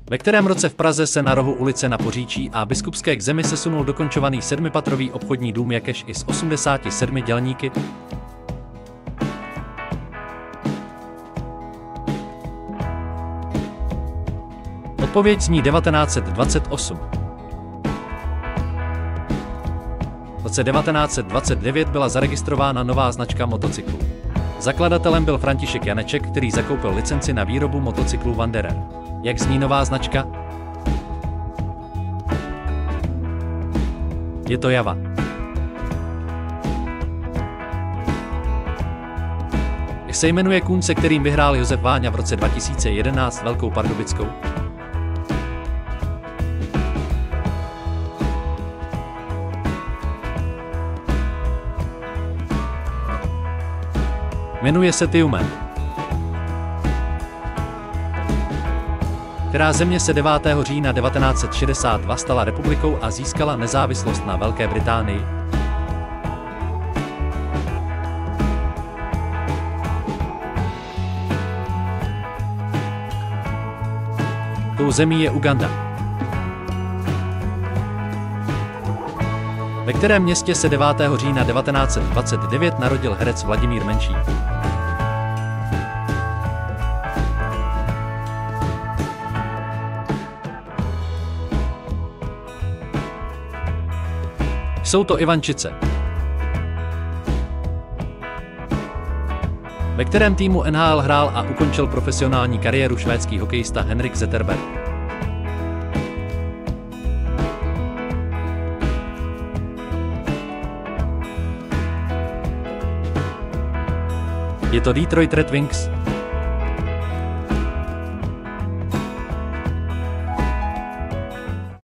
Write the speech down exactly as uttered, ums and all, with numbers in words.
Ve kterém roce v Praze se na rohu ulice Na Poříčí a Biskupské k zemi sesunul dokončovaný sedmipatrový obchodní dům Jakeš i s osmdesáti sedmi dělníky? Odpověď zní devatenáct set dvacet osm. V roce devatenáct set dvacet devět byla zaregistrována nová značka motocyklů. Zakladatelem byl František Janeček, který zakoupil licenci na výrobu motocyklů Wanderer. Jak zní nová značka? Je to Java. Jak se jmenuje kůň, se kterým vyhrál Josef Váňa v roce dva tisíce jedenáct Velkou Pardubickou? Jmenuje se Tiumen. Která země se devátého října devatenáct set šedesát dva stala republikou a získala nezávislost na Velké Británii? Tou zemí je Uganda. Ve kterém městě se devátého října devatenáct set dvacet devět narodil herec Vladimír Menší? Jsou to Ivančice. Ve kterém týmu N H L hrál a ukončil profesionální kariéru švédský hokejista Henrik Zetterberg? Je to Detroit Red Wings.